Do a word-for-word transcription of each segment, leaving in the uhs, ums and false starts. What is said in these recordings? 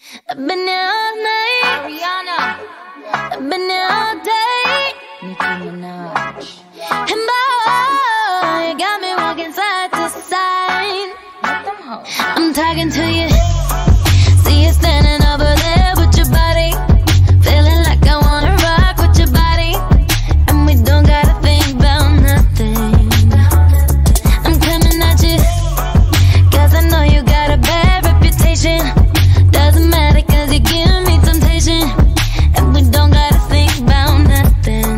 I've been here all night. Ariana. I've been here all day. Nicki Minaj. And boy, you got me walking side to side. Let them hoes. I'm talking to you. See you standing over there with your body. Feeling like I wanna rock with your body. And we don't gotta think about nothing. I'm coming at you, cause I know you got a bad reputation. Doesn't matter cause you give me temptation. And we don't gotta think about nothing.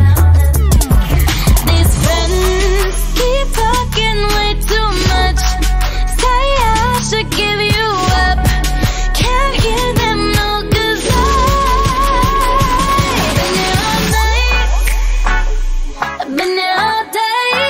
These friends keep talking way too much. Say I should give you up. Can't hear them no, cause I've been here all night. I've been here all day.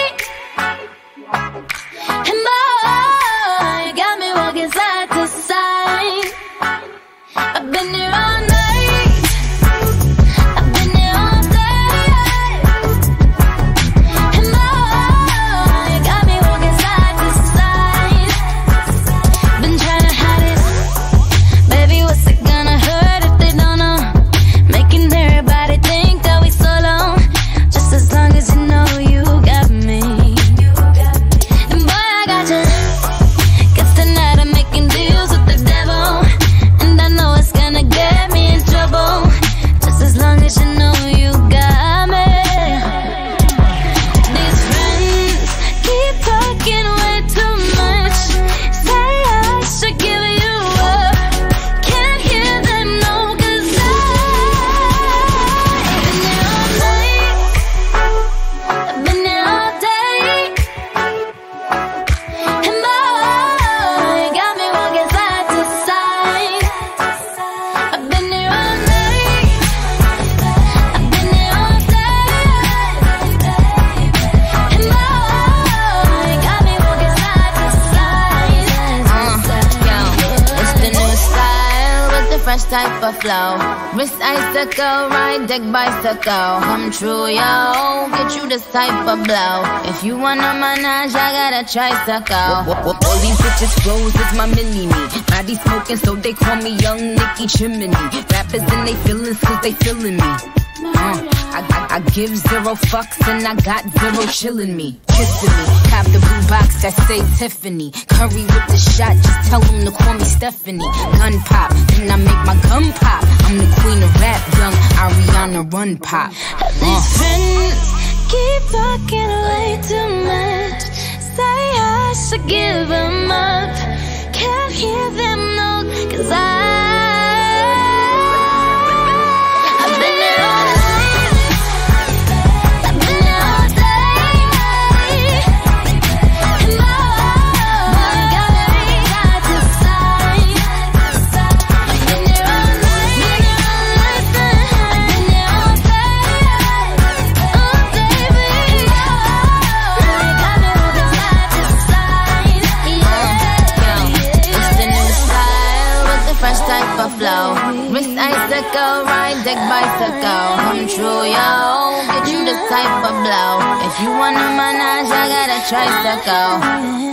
And boy, you got me walking side to side. I've been here all night. I've been here all day. And boy, you got me walking side to side. Been trying to hide it. Baby, what's it gonna hurt if they don't know? Making everybody think that we solo. Just as long as you know you got me. And boy, I got you. Guess tonight I'm making deals with the devil. And I know it's gonna get me in trouble. Just as long as you know you got me. These friends keep talking way too much. Say I should give you up. Can't hear them no, cause I've been here all night. I've been here all day. And boy, you got me walking side to side. I've been here all night. I've been here all day. And boy, you got me walking side to side. Yo, it's the new style with the fresh type of flow. Wrist icicle, ride deck bicycle. Come true, yo. Get you this type of blow. If you wanna manage, I got a tricycle. All these bitches flows, it's my mini-me. Body smoking, so they call me Young Nicki Chimney. Rappers and they feelings, cause they feeling me. Uh, I, I, I give zero fucks and I got zero chillin' me. Kissing me, cop the blue box that say Tiffany. Curry with the shot, just tell them to call me Stephanie. Gun pop, then I make my gun pop. I'm the queen of rap, young Ariana Run pop. These friends keep talking way too much. Say I should give them up. Can't hear them no, cause I I've been here all night. I've been here all day. And boy, you got me side to side. I've been here all night. I've been here all day. Oh baby, you got me walking side to side. Yo, it's the new style with the fresh type of flow. Wrist icicle, ride deck bicycle. Come true, yo. Get you this type of blow. If you wanna manage, I got a tricycle.